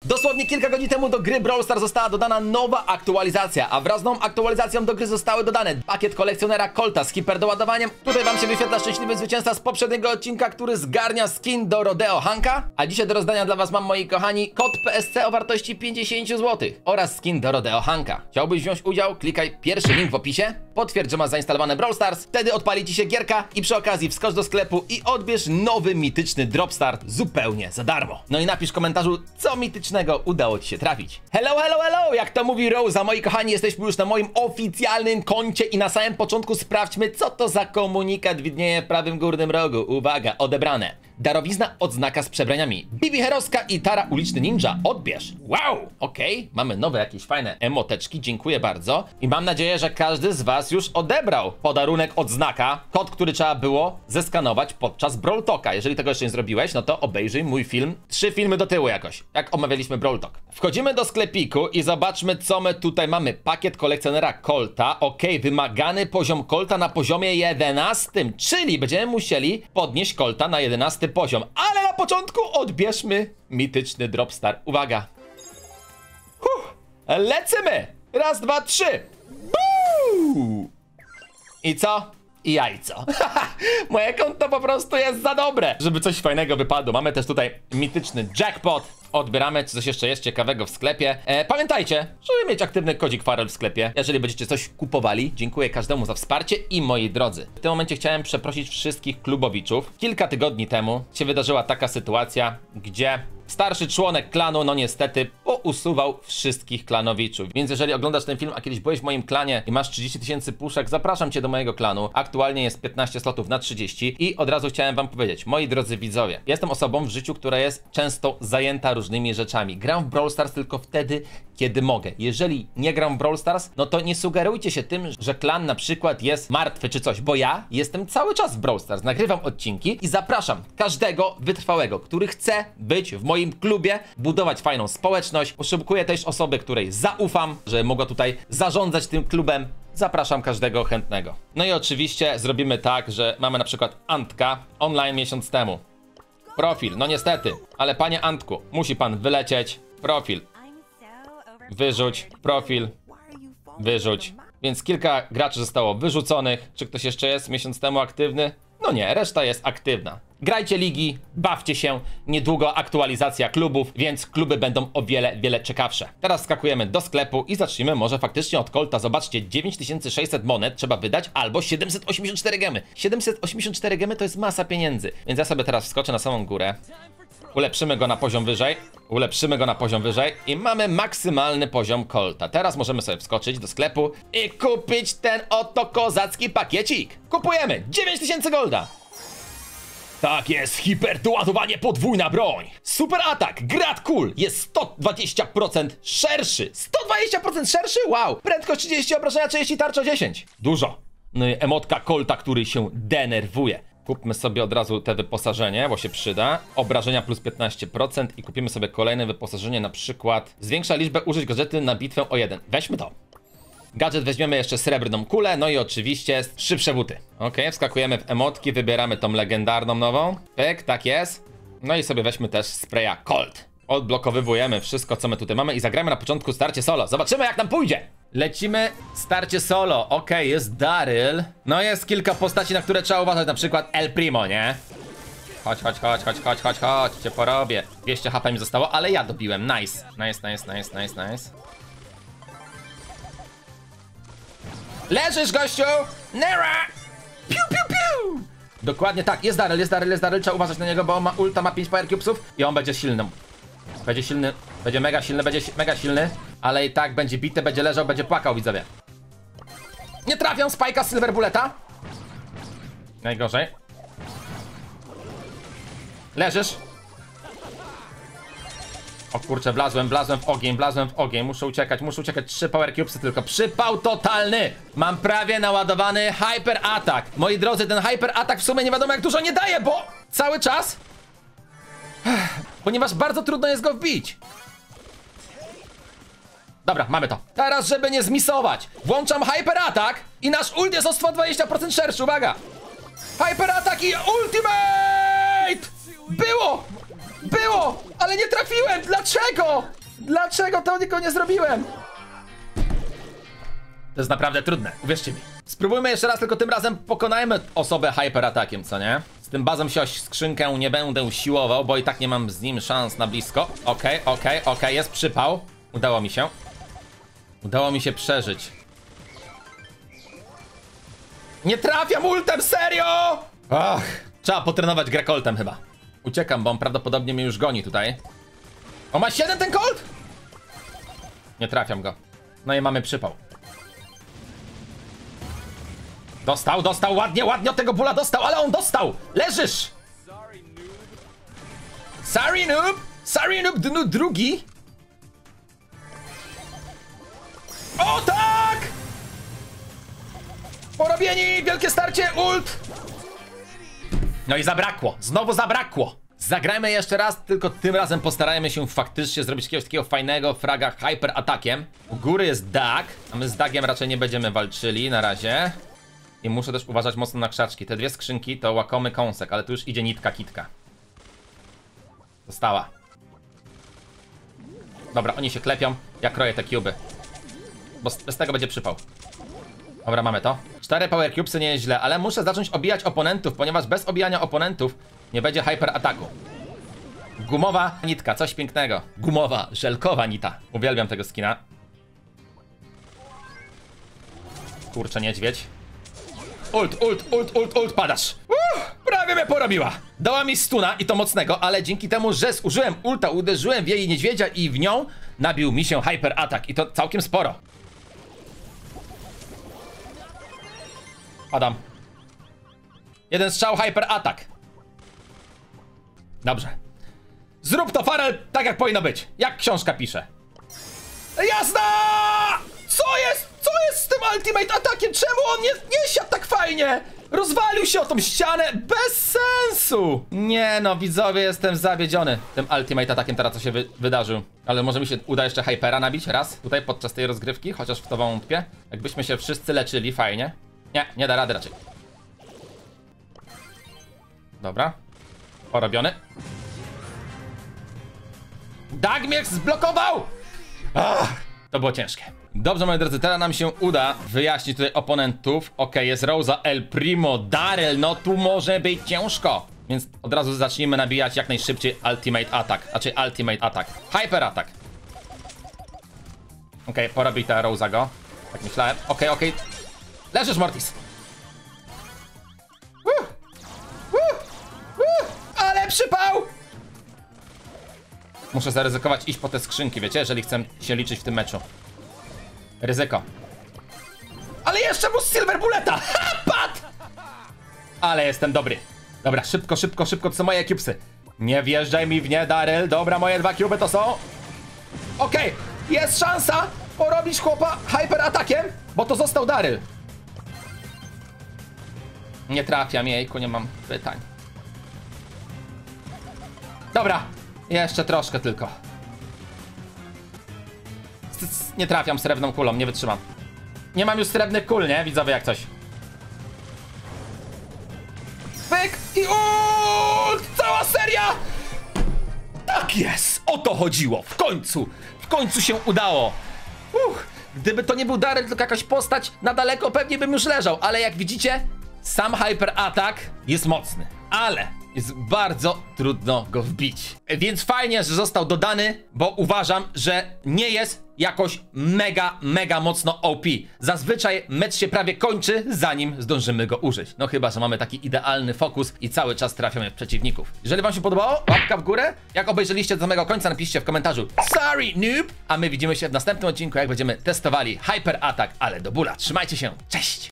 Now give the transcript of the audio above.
Dosłownie kilka godzin temu do gry Brawl Stars została dodana nowa aktualizacja, a wraz z nową aktualizacją do gry zostały dodane pakiet kolekcjonera Colta z hiperdoładowaniem. Tutaj wam się wyświetla szczęśliwy zwycięzca z poprzedniego odcinka, który zgarnia skin do Rodeo Hanka. A dzisiaj do rozdania dla was mam, moi kochani, kod PSC o wartości 50 zł oraz skin do Rodeo Hanka. Chciałbyś wziąć udział? Klikaj pierwszy link w opisie, potwierdź, że masz zainstalowane Brawl Stars, wtedy odpali ci się gierka i przy okazji wskocz do sklepu i odbierz nowy mityczny Drop Start zupełnie za darmo. No i napisz w komentarzu, co mitycznego udało ci się trafić. Hello, hello, hello! Jak to mówi Rose, moi kochani, jesteśmy już na moim oficjalnym koncie i na samym początku sprawdźmy, co to za komunikat widnieje w prawym górnym rogu. Uwaga, odebrane. Darowizna odznaka z przebraniami. Bibi Herowska i Tara Uliczny Ninja. Odbierz. Wow, okej. Mamy nowe jakieś fajne emoteczki, dziękuję bardzo. I mam nadzieję, że każdy z was już odebrał podarunek odznaka, kod, który trzeba było zeskanować podczas Brawl Talka. Jeżeli tego jeszcze nie zrobiłeś, no to obejrzyj mój film. 3 filmy do tyłu jakoś, jak omawialiśmy Brawl Talk. Wchodzimy do sklepiku i zobaczmy, co my tutaj mamy. Pakiet kolekcjonera Colta. Okej, wymagany poziom Colta na poziomie 11, czyli będziemy musieli podnieść Colta na 11 poziom. Ale na początku odbierzmy mityczny Drop Star. Uwaga. Lecimy! Raz, dwa, trzy. Buu! I co? I jajco. Moje konto po prostu jest za dobre, żeby coś fajnego wypadło. Mamy też tutaj mityczny jackpot. Odbieramy, czy coś jeszcze jest ciekawego w sklepie. Pamiętajcie, żeby mieć aktywny kodzik Farel w sklepie, jeżeli będziecie coś kupowali. Dziękuję każdemu za wsparcie i moi drodzy. W tym momencie chciałem przeprosić wszystkich klubowiczów. Kilka tygodni temu się wydarzyła taka sytuacja, gdzie starszy członek klanu, no niestety, pousuwał wszystkich klanowiczów. Więc jeżeli oglądasz ten film, a kiedyś byłeś w moim klanie i masz 30 000 puszek, zapraszam cię do mojego klanu. Aktualnie jest 15 slotów na 30 i od razu chciałem wam powiedzieć, moi drodzy widzowie, jestem osobą w życiu, która jest często zajęta różnymi rzeczami. Gram w Brawl Stars tylko wtedy, kiedy mogę. Jeżeli nie gram w Brawl Stars, no to nie sugerujcie się tym, że klan na przykład jest martwy czy coś, bo ja jestem cały czas w Brawl Stars, nagrywam odcinki i zapraszam każdego wytrwałego, który chce być w moim klubie, budować fajną społeczność. Poszukuję też osoby, której zaufam, że mogła tutaj zarządzać tym klubem. Zapraszam każdego chętnego. No i oczywiście zrobimy tak, że mamy na przykład Antka online miesiąc temu. Profil, no niestety, ale panie Antku, musi pan wylecieć. Profil. Wyrzuć. Profil. Wyrzuć. Więc kilka graczy zostało wyrzuconych. Czy ktoś jeszcze jest miesiąc temu aktywny? No nie, reszta jest aktywna. Grajcie ligi, bawcie się, niedługo aktualizacja klubów, więc kluby będą o wiele ciekawsze. Teraz skakujemy do sklepu i zacznijmy może faktycznie od Colta. Zobaczcie, 9600 monet trzeba wydać albo 784 gemy. 784 gemy to jest masa pieniędzy, więc ja sobie teraz wskoczę na samą górę. Ulepszymy go na poziom wyżej. Ulepszymy go na poziom wyżej i mamy maksymalny poziom Colta. Teraz możemy sobie wskoczyć do sklepu i kupić ten oto kozacki pakiecik. Kupujemy 9000 golda. Tak jest, hiperdoładowanie, podwójna broń. Super atak, grad cool, jest 120% szerszy. 120% szerszy? Wow. Prędkość 30, obrażenia 30, tarcza 10. Dużo. No i emotka Colta, który się denerwuje. Kupmy sobie od razu te wyposażenie, bo się przyda. Obrażenia plus 15% i kupimy sobie kolejne wyposażenie, na przykład zwiększa liczbę użyć gadżety na bitwę o 1. Weźmy to. Gadżet weźmiemy jeszcze srebrną kulę, no i oczywiście szybsze buty. Okej, wskakujemy w emotki, wybieramy tą legendarną nową. Pyk, tak jest. No i sobie weźmy też spraya Colt. Odblokowywujemy wszystko, co my tutaj mamy i zagramy na początku starcie solo. Zobaczymy, jak nam pójdzie. Lecimy starcie solo. Okej, jest Daryl. No jest kilka postaci, na które trzeba uważać, na przykład El Primo, nie? Chodź, cię porobię. 200 HP mi zostało, ale ja dobiłem. Nice. Nice. Leżysz, gościu! Nera! Piu, piu, piu! Dokładnie tak, jest Daryl. Trzeba uważać na niego, bo on ma ulta, ma 5 power cubesów i on będzie silny. Będzie silny, będzie mega silny, ale i tak będzie bity, będzie leżał, będzie płakał, widzowie. Nie trafią Spike'a z Silver Bulleta. Najgorzej. Leżysz. O kurczę, wlazłem w ogień, muszę uciekać, 3 power cubesy tylko, przypał totalny! Mam prawie naładowany hyper atak. Moi drodzy, ten hyper atak w sumie nie wiadomo jak dużo nie daje, bo cały czas... Ponieważ bardzo trudno jest go wbić. Dobra, mamy to. Teraz, żeby nie zmisować, włączam hyper atak i nasz ult jest o 120% szerszy, uwaga! Hyper atak i ultimate! Było! Było! Ale nie trafiłem! Dlaczego? Dlaczego tego nie zrobiłem? To jest naprawdę trudne, uwierzcie mi. Spróbujmy jeszcze raz, tylko tym razem pokonajmy osobę hyperatakiem, co nie? Z tym bazem się o skrzynkę nie będę siłował, bo i tak nie mam z nim szans na blisko. Okej, jest przypał. Udało mi się. Udało mi się przeżyć. Nie trafiam ultem, serio! Ach, trzeba potrenować grę Coltem chyba. Uciekam, bo on prawdopodobnie mnie już goni tutaj. O, ma 7 ten Colt? Nie trafiam go. No i mamy przypał. Dostał, ładnie od tego bóla dostał, ale on dostał! Leżysz! Sorry noob, drugi. O tak! Porobieni, wielkie starcie, ult! No i zabrakło, znowu zabrakło. Zagrajmy jeszcze raz, tylko tym razem postarajmy się faktycznie zrobić jakiegoś takiego fajnego fraga hyper atakiem. U góry jest Dag, a my z Dagiem raczej nie będziemy walczyli na razie. I muszę też uważać mocno na krzaczki. Te dwie skrzynki to łakomy kąsek, ale tu już idzie nitka kitka. Została. Dobra, oni się klepią. Ja kroję te cuby. Bo bez tego będzie przypał. Dobra, mamy to. 4 power cubesy nie jest źle, ale muszę zacząć obijać oponentów, ponieważ bez obijania oponentów nie będzie hyper ataku. Gumowa nitka, coś pięknego. Gumowa, żelkowa nita. Uwielbiam tego skina. Kurczę, niedźwiedź. Ult, padasz. Prawie mnie porobiła. Dała mi stuna i to mocnego, ale dzięki temu, że zużyłem ulta, uderzyłem w jej niedźwiedzia i w nią, nabił mi się hyper atak i to całkiem sporo. Padam. Jeden strzał, hyper atak. Dobrze. Zrób to, Farel, tak jak powinno być. Jak książka pisze. Jasna! Co jest? Co jest z tym ultimate atakiem? Czemu on nie siadł tak fajnie? Rozwalił się o tą ścianę bez sensu. Nie no, widzowie, jestem zawiedziony tym ultimate atakiem teraz, co się wydarzył. Ale może mi się uda jeszcze hypera nabić raz tutaj podczas tej rozgrywki, chociaż w to wątpię. Jakbyśmy się wszyscy leczyli fajnie. Nie da rady raczej. Dobra. Porobiony. Dag mnie zblokował! To było ciężkie. Dobrze, moi drodzy, teraz nam się uda wyjaśnić tutaj oponentów. Okej, jest Rosa, El Primo, Darrell, no tu może być ciężko. Więc od razu zacznijmy nabijać jak najszybciej ultimate attack. Znaczy ultimate attack. Hyper attack. Okej, porobi ta Rosa go. Tak myślałem. Okej. Leżysz, Mortis. Ale przypał! Muszę zaryzykować iść po te skrzynki, wiecie, jeżeli chcę się liczyć w tym meczu. Ryzyko. Ale jeszcze mu Silver Bulleta! Ha! Padł! Ale jestem dobry. Dobra, szybko, to są moje cubesy. Nie wjeżdżaj mi w nie, Darrell. Dobra, moje 2 cuby to są. Okej, jest szansa porobić chłopa hyper atakiem, bo to został Darrell. Nie trafiam, jejku, nie mam pytań. Dobra, jeszcze troszkę tylko. Nie trafiam srebrną kulą, nie wytrzymam. Nie mam już srebrnych kul, nie? Widzowie, jak coś. Pyk i ult! Cała seria! Tak jest! O to chodziło! W końcu się udało! Gdyby to nie był Darrell, tylko jakaś postać na daleko, pewnie bym już leżał. Ale jak widzicie, sam hyper atak jest mocny. Ale jest bardzo trudno go wbić. Więc fajnie, że został dodany, bo uważam, że nie jest jakoś mega mocno OP. Zazwyczaj mecz się prawie kończy, zanim zdążymy go użyć. No chyba, że mamy taki idealny fokus i cały czas trafiamy w przeciwników. Jeżeli wam się podobało, łapka w górę. Jak obejrzeliście do samego końca, napiszcie w komentarzu sorry noob, a my widzimy się w następnym odcinku, jak będziemy testowali hyper atak, ale do bóla. Trzymajcie się, cześć!